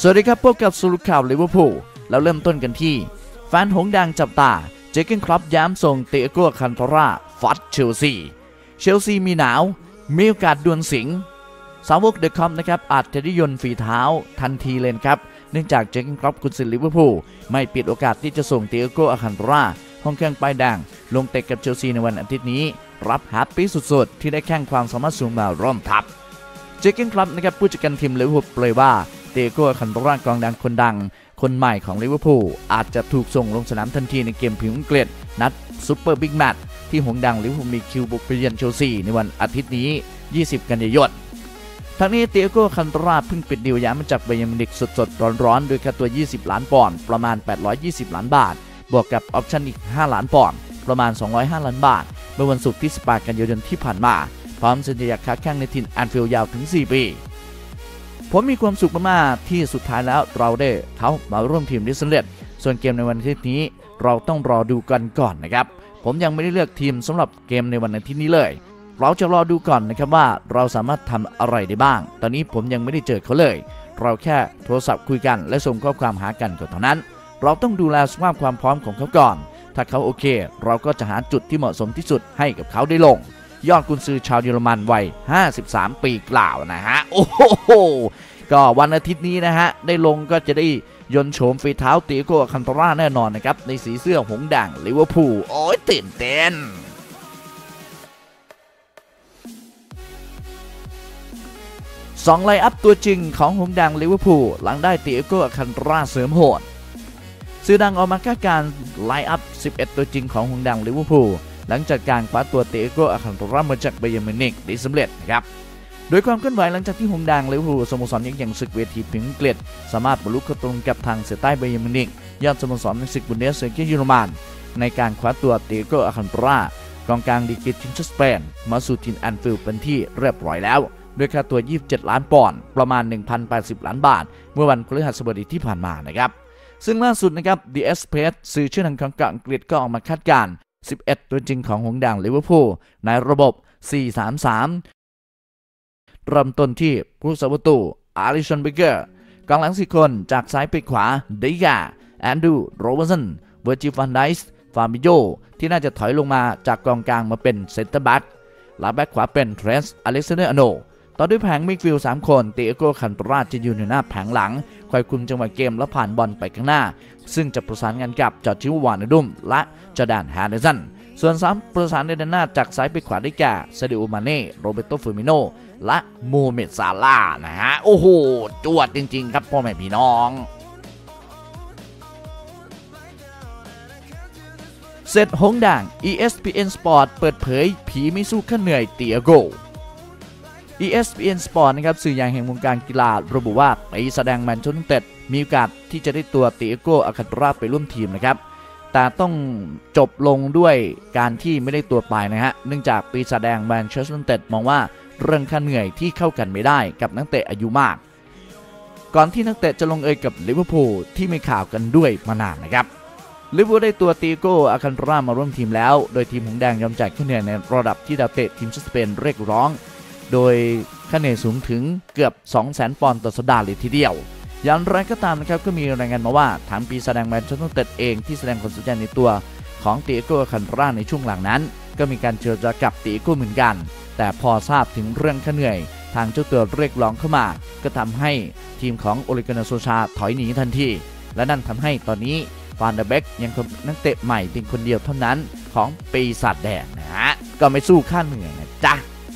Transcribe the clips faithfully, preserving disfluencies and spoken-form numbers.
สวัสดีครับพบกับสรุปข่าวลิเวอร์พูลแล้วเริ่มต้นกันที่แฟนหงส์แดงจับตาเจอร์เก้นคล็อปย้ำส่งเตโก้คันโตราฟัดเชลซีเชลซีมีหนาวมีโอกาสดวลสิงสาวกเดอะคอมนะครับอาจจะได้ยนต์ฝีเท้าทันทีเลยครับเนื่องจากเจอร์เก้นคล็อปกุนซือลิเวอร์พูลไม่ปิดโอกาสที่จะส่งเตโก้คันโตราห้องแข้งป้ายแดงลงเตะกับเชลซีในวันอาทิตย์นี้รับแฮปปี้สุดๆที่ได้แข่งความสามารถสูงมาร่วมทัพเจอร์เก้นคล็อปนะครับผู้จัดการทีมลิเวอร์พูลเผยว่าเตโก้คันโตรากองดังคนดังคนใหม่ของลิเวอร์พูลอาจจะถูกส่งลงสนามทันทีในเกมพรีเมียร์ลีกนัดซุปเปอร์บิ๊กแมตช์ที่หงส์ดังลิเวอร์พูลมีคิวบุกไปเยือนเชลซีในวันอาทิตย์นี้ยี่สิบกันยายนทั้งนี้เตโก้คันโตราเพิ่งปิดดีลย้ายมาจากไบเยิร์นมิวนิกสดๆร้อนๆโดยค่าตัวยี่สิบล้านปอนด์ประมาณแปดร้อยยี่สิบล้านบาทบวกกับออปชั่นอีกห้าล้านปอนด์ประมาณสองร้อยห้าล้านบาทเมื่อวันศุกร์ที่สิบแปดกันยายนที่ผ่านมาพร้อมสัญญาค้าแข้งในถิ่นแอนฟิลด์ยาวถึงสี่ปีผมมีความสุขมากๆที่สุดท้ายแล้วเราได้เขามาร่วมทีมได้สำเร็จส่วนเกมในวันอาทิตย์นี้เราต้องรอดูกันก่อนนะครับผมยังไม่ได้เลือกทีมสำหรับเกมในวันอาทิตย์นี้เลยเราจะรอดูก่อนนะครับว่าเราสามารถทำอะไรได้บ้างตอนนี้ผมยังไม่ได้เจอเขาเลยเราแค่โทรศัพท์คุยกันและส่งข้อความหากันก็เท่านั้นเราต้องดูแลสภาพความพร้อมของเขาก่อนถ้าเขาโอเคเราก็จะหาจุดที่เหมาะสมที่สุดให้กับเขาได้ลงยอดกุนซือชาวเยอรมันวัยห้าสิบสามปีกล่าวนะฮะโอ้โหก็วันอาทิตย์นี้นะฮะได้ลงก็จะได้ยนต์โฉมฝีเท้าเตโก้คันโตราแน่นอนนะครับในสีเสื้อหงส์แดงลิเวอร์พูลโอ้ยตื่นเต้นสองไลน์อัพตัวจริงของหงส์แดงลิเวอร์พูลหลังได้เตโก้คันโตราเสริมโหดสื่อดังออกมาคาดการณ์ไลน์อัพสิบเอ็ดตัวจริงของหงส์แดงลิเวอร์พูลหลังจากการคว้าตัวเตโก้คันโตรามาจากไบเยิร์นมิวนิกได้สำเร็จนะครับโดยความเคลื่อนไหวหลังจากที่หงส์แดงลิเวอร์พูลสโมสรยักษ์ใหญ่ศึกเวทีพรีเมียร์ลีกสามารถบรรลุข้อตกลงกับทางเสือใต้ไบเยิร์นมิวนิกยอดสโมสรในศึกบุนเดสลีกาเยอรมันในการคว้าตัวเตโก้คันโตรากองกลางดีกรีทีมชาติสเปนมาสู่ถิ่นแอนฟิลด์เป็นที่เรียบร้อยแล้วด้วยค่าตัวยี่สิบเจ็ดล้านปอนด์ประมาณ หนึ่งพันแปดสิบล้านบาทเมื่อวันพฤหัสบดีที่ผ่านมานะครับซึ่งล่าสุดนะครับ The Express สื่อชื่อดังของอังกฤษก็ออกมาคาดการณ์สิบเอ็ดตัวจริงของหงส์แดงลิเวอร์พูลในระบบ สี่ สาม สามเริ่มต้นที่ผู้สาประตูอาริสันเบเกอร์กองหลังสี่คนจากซ้ายไปขวาเดียร์แอนดรูว์โรเบอร์สันเวอร์จิล ฟันไดส์ฟาบิโยที่น่าจะถอยลงมาจากกองกลางมาเป็นเซนเตอร์แบ็กและแบ็กขวาเป็นเทรนต์อเล็กซานเดอร์อาร์โนลด์ต่อด้วยแผงมิดฟิลด์สามคนเตโก้คันโตราจะยืนอยู่หน้าแผงหลังคอยคุมจังหวะเกมและผ่านบอลไปข้างหน้าซึ่งจะประสานงานกับจอร์จิวานดุมและจอร์แดนแฮนเดอร์สันส่วนสามประสานในด้านหน้าจากซ้ายไปขวาได้แก่ซาดิโอ มาเน่โรเบโต เฟอร์มิโนและโมเมด ซาลาห์นะฮะโอ้โหจวดจริงๆครับพ่อแม่พี่น้องเสร็จหงส์แดง อี เอส พี เอ็น Sport เปิดเผยผีไม่สู้ข้าเหนื่อยเตียโก อี เอส พี เอ็น Sport นะครับสื่อใหญ่แห่งวงการกีฬาระบุว่าปีแสดงแมนเชสเตอร์ยูไนเต็ดมีโอกาสที่จะได้ตัวเตียโกอาคันโตราไปร่วมทีมนะครับแต่ต้องจบลงด้วยการที่ไม่ได้ตัวไปนะฮะเนื่องจากปีศาจแดงแมนเชสเตอร์ยูไนเต็ดมองว่าเรื่องค่าเหนื่อยที่เข้ากันไม่ได้กับนักเตะอายุมากก่อนที่นักเตะจะลงเอยกับลิเวอร์พูลที่มีข่าวกันด้วยมานานนะครับลิเวอร์พูลได้ตัวเตียโก้อาคันโตรามาร่วมทีมแล้วโดยทีมหงส์แดงยอมจ่ายค่าเหนื่อยในระดับที่ดาวเตะทีมชาติสเปนเรียกร้องโดยค่าเหนื่อยสูงถึงเกือบ สองแสน ปอนด์ต่อสัปดาห์เลยทีเดียวอย่างไรก็ตามนะครับก็มีรายงานมาว่าทางปีศาจแดงแมนเชสเตอร์ยูไนเต็ดเองที่แสดงความสนใจในตัวของเตียโก้อาคันโตราในช่วงหลังนั้นก็มีการเจรจากับเตียโก้เหมือนกันแต่พอทราบถึงเรื่องค่าเหนื่อยทางเจ้าตัวเรียกร้องเข้ามาก็ทำให้ทีมของโอเลกุนาโซชาถอยหนีทันทีและนั่นทำให้ตอนนี้ฟานเดอร์เบคยังเป็นนักเตะใหม่เพียงคนเดียวเท่านั้นของปีศาจแดงนะฮะก็ไม่สู้ค่าเหนื่อยนะจ๊ะ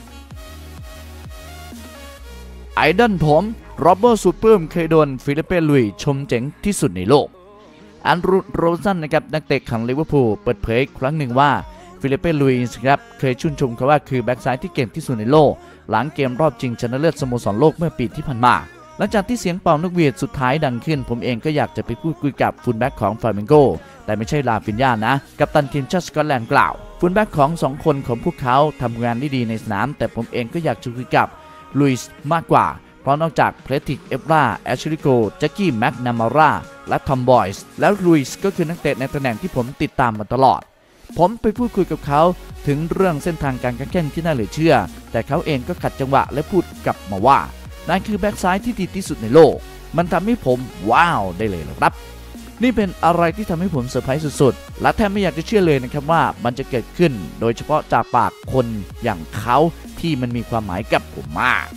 ไอดอลผมโรเบิร์ตสุดปลื้มเคยโดนฟิลิปเป้ลุยชมเจ๋งที่สุดในโลกอันรูโรสันนะครับนักเตะของลิเวอร์พูลเปิดเผยครั้งหนึ่งว่าฟิลิปเป้ลุยส์ครับเคยชื่นชมเขาว่าคือแบ็กซ้ายที่เก่งที่สุดในโลกหลังเกมรอบชิงชนะเลิศสโมสรโลกเมื่อปีที่ผ่านมาหลังจากที่เสียงเป่านกหวีดสุดท้ายดังขึ้นผมเองก็อยากจะไปพูดคุยกับฟูลแบ็กของฟลาเมนโกแต่ไม่ใช่ลาฟินยานะกัปตันทีมชาติสกอตแลนด์กล่าวฟูลแบ็กของสองคนของพวกเขาทำงานได้ดีในสนามแต่ผมเองก็อยากจะคุยกับลุยส์มากกว่าเพราะนอกจากเพลติกเอฟราแอชลิโกแจ็คกี้แม็กนามาราและทอมบอยส์แล้วลุยส์ก็คือนักเตะในตำแหน่งที่ผมติดตามมาตลอดผมไปพูดคุยกับเขาถึงเรื่องเส้นทางการแข่งที่น่าเหลือเชื่อแต่เขาเองก็ขัดจังหวะและพูดกลับมาว่านายคือแบ็กซ้ายที่ดีที่สุดในโลกมันทำให้ผมว้าวได้เลยนะครับนี่เป็นอะไรที่ทำให้ผมเซอร์ไพรส์สุดๆและแทบไม่อยากจะเชื่อเลยนะครับว่ามันจะเกิดขึ้นโดยเฉพาะจากปากคนอย่างเขาที่มันมีความหมายกับผมมาก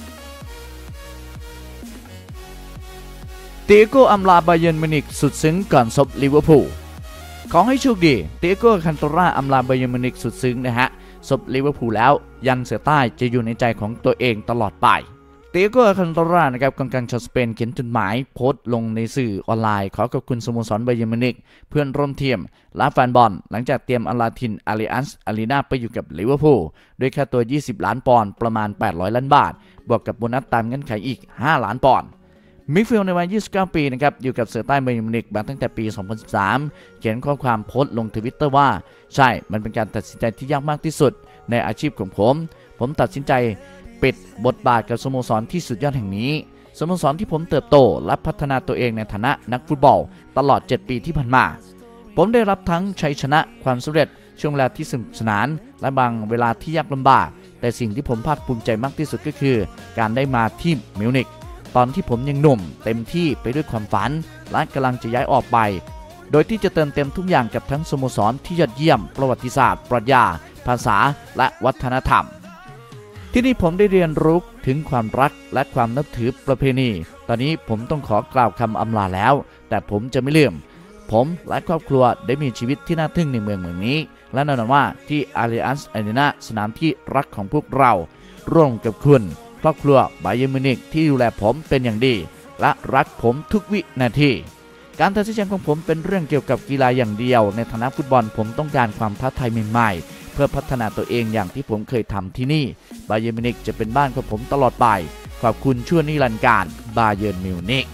เตียโกอำลาบาเยิร์นมิวนิกสุดซึ้งก่อนซบลิเวอร์พูลขอให้โชคดีเตียโกคันโตราอำลาบาเยิร์นมิวนิกสุดซึ้งนะฮะซบลิเวอร์พูลแล้วยันเสือใต้จะอยู่ในใจของตัวเองตลอดไปเตียโกคันโตรานะครับกองกลางชาวสเปนเขียนจดหมายโพสต์ลงในสื่อออนไลน์ขอขอบคุณสโมสรบาเยิร์นมิวนิกเพื่อนร่วมทีมและแฟนบอลหลังจากเตรียมอาราทินอาริอันส์อารีนาไปอยู่กับลิเวอร์พูลด้วยค่าตัวยี่สิบล้านปอนด์ประมาณแปดร้อยล้านบาทบวกกับโบนัสตามเงื่อนไขอีกห้าล้านปอนด์มิดฟิลด์ในวัยยี่สิบเก้าปีนะครับอยู่กับเสือใต้บาเยิร์นมิวนิกมาตั้งแต่ปีสองพันสิบสามเขียนข้อความโพสต์ลงทวิตเตอร์ว่าใช่มันเป็นการตัดสินใจที่ยากมากที่สุดในอาชีพของผมผมตัดสินใจปิดบทบาทกับสโมสรที่สุดยอดแห่งนี้สโมสรที่ผมเติบโตและพัฒนาตัวเองในฐานะนักฟุตบอลตลอดเจ็ดปีที่ผ่านมาผมได้รับทั้งชัยชนะความสำเร็จช่วงเวลาที่สนุกสนานและบางเวลาที่ยากลำบากแต่สิ่งที่ผมภาคภูมิใจมากที่สุดก็คือการได้มาที่มิวนิกตอนที่ผมยังหนุ่มเต็มที่ไปด้วยความฝันและกำลังจะย้ายออกไปโดยที่จะเติมเต็มทุกอย่างกับทั้งสโมสรที่ยอดเยี่ยมประวัติศาสตร์ปรัชญาภาษาและวัฒนธรรมที่นี่ผมได้เรียนรู้ถึงความรักและความนับถือประเพณีตอนนี้ผมต้องขอกล่าวคำอำลาแล้วแต่ผมจะไม่ลืมผมและครอบครัวได้มีชีวิตที่น่าทึ่งในเมืองเมืองนี้และแน่นอนว่าที่อาริอันส์อารีนาสนามที่รักของพวกเราร่วมกับคุณครอบครัวบาเยิร์นมิวนิกที่ดูแลผมเป็นอย่างดีและรักผมทุกวินาทีการตัดสินใจของผมเป็นเรื่องเกี่ยวกับกีฬาอย่างเดียวในฐานะฟุตบอลผมต้องการความท้าทายใหม่ๆเพื่อพัฒนาตัวเองอย่างที่ผมเคยทำที่นี่บาเยิร์นมิวนิกจะเป็นบ้านของผมตลอดไปขอบคุณชั่วนิรันดร์กาลบาเยิร์นมิวนิก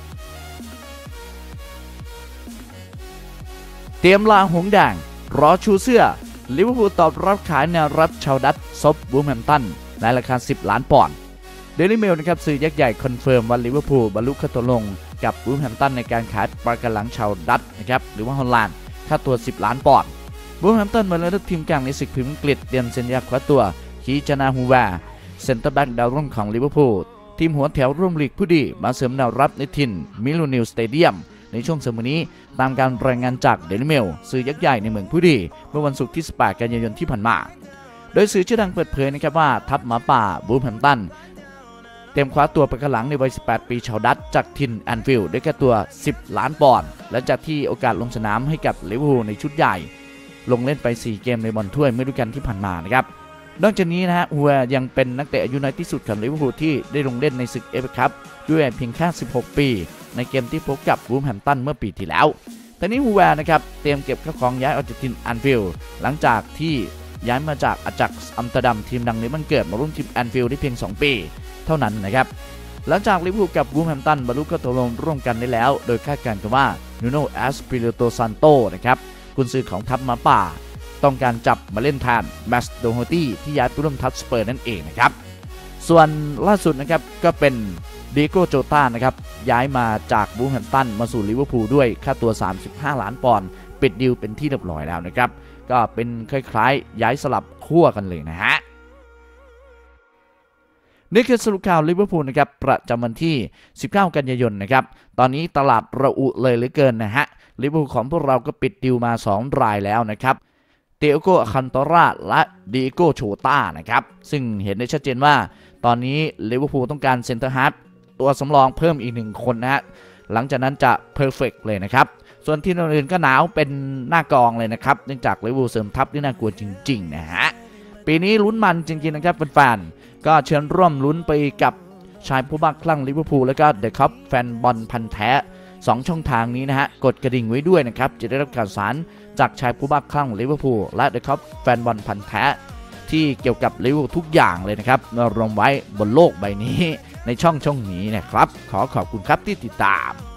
เตรียมลาหงแดงรอชูเสื้อลิเวอร์พูลตอบรับขายแนวรับชาวดัตซบวูแฮมป์ตันในราคาสิบล้านปอนด์เดลิเมลนะครับสื่อยักษ์ใหญ่คอนเฟิร์มว่าลิเวอร์พูลบรรลุข้อตกลงกับวูแฮมป์ตันในการขายปากกาหลังชาวดัตนะครับหรือว่าฮอลแลนด์ค่าตัวสิบล้านปอนด์วูแฮมป์ตันมาเล่นทีมกลางในศึกพรีเมียร์อังกฤษเตรียมเซ็นสัญญาคว้าตัวคีจานาฮูแวร์เซ็นเตอร์แบ็กดาวรุ่งของลิเวอร์พูลทีมหัวแถวร่วมลีกผู้ดีมาเสริมแนวรับในถิ่นมิลูนิลสเตเดียมในช่วงเสมอนี้ตามการรายงานจากเดลิเมลสื่อยักษ์ใหญ่ในเมืองผู้ดีเมื่อวันศุกร์ที่สิบแปดกันยายนที่ผ่านมาโดยสื่อชื่อดังเปิดเผยนะครับว่าทัพหมาป่าวูแฮมป์ตันเตรียมคว้าตัวปากกาหลังในวัยสิบแปดปีชาวดัตจากถิ่นแอนฟิลด์ด้วยค่าตัวสิบล้านปอนด์และจากที่โอกาสลงสนามให้กับลิเวอร์พูลในชุดใหญ่ลงเล่นไปสี่เกมในบอลถ้วยเมื่อฤดูกาลที่ผ่านมานะครับนอกจากนี้นะฮะฮูแวร์ยังเป็นนักเตะอายุน้อยที่สุดของลิเวอร์พูลที่ได้ลงเล่นในศึกเอฟเอคัพด้วยเพียงแค่สิบหกปีในเกมที่พบกับวูแฮมป์ตันเมื่อปีที่แล้วตอนนี้ฮูแวร์นะครับเตรียมเก็บข้าวของย้ายออกจากทีมแอนฟิลด์หลังจากที่ย้ายมาจากอาจักซ์อัมสเตอร์ดัมทีมดังในบ้านเกิดมาร่วมทีมแอนฟิลด์ได้เพียงสองปีเท่านั้นนะครับหลังจากลิเวอร์พูลกับวูแฮมป์ตันบรรลุข้อตกลงร่วมกันได้แล้วโดยคาดการณ์กันว่านูโน่แอสปิริโตซันโตนะครับกุนซือของทัพหมาป่าต้องการจับมาเล่นแทนแมสโดโฮตี้ที่ย้ายไปร่วมทัพสเปอร์นั่นเองนะครับส่วนล่าสุดนะครับก็เป็นเดโก้โจตานะครับย้ายมาจากวูแฮมป์ตันมาสู่ลิเวอร์พูลด้วยค่าตัวสามสิบห้าล้านปอนด์ปิดดีลเป็นที่เรียบร้อยแล้วนะครับก็เป็นคล้ายๆย้ายสลับขั้วกันเลยนะฮะนี่คือสรุปข่าวลิเวอร์พูลนะครับประจำวันที่สิบเก้ากันยายนนะครับตอนนี้ตลาดระอุเลยเหลือเกินนะฮะลิเวอร์พูลของพวกเราก็ปิดดีลมาสองรายแล้วนะครับเตโกคันโตราและดิโกโชต้านะครับซึ่งเห็นได้ชัดเจนว่าตอนนี้ลิเวอร์พูลต้องการเซนเตอร์ฮาล์ฟตัวสำรองเพิ่มอีกหนึ่งคนนะฮะหลังจากนั้นจะเพอร์เฟกต์เลยนะครับส่วนที่อื่นๆก็หนาวเป็นหน้ากองเลยนะครับเนื่องจากลิเวอร์พูลเสริมทัพที่น่ากลัวจริงๆนะฮะปีนี้ลุ้นมันจริงๆนะครับแฟนๆก็เชิญร่วมลุ้นไปกับชายผู้บ้าคลั่งลิเวอร์พูลแล้วก็เดอะคัพแฟนบอลพันธุ์แท้สองช่องทางนี้นะฮะกดกระดิ่งไว้ด้วยนะครับจะได้รับข่าวสารจากชายผู้บ้าคลั่งลิเวอร์พูลและเดอะคัพแฟนบอลพันธุ์แท้ที่เกี่ยวกับลิเวอร์พูลทุกอย่างเลยนะครับมารวมไว้บนโลกใบนี้ในช่องช่องนี้นะครับขอขอบคุณครับที่ติดตาม